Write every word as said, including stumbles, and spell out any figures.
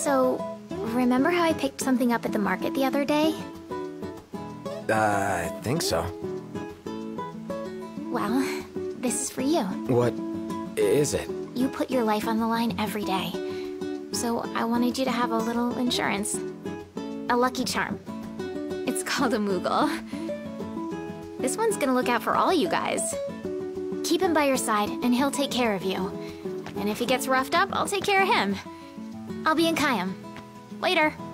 So, remember how I picked something up at the market the other day? Uh, I think so. Well, this is for you. What is it? You put your life on the line every day. So I wanted you to have a little insurance. A lucky charm. It's called a Moogle. This one's gonna look out for all you guys. Keep him by your side, and he'll take care of you. And if he gets roughed up, I'll take care of him. I'll be in Kayam. Later.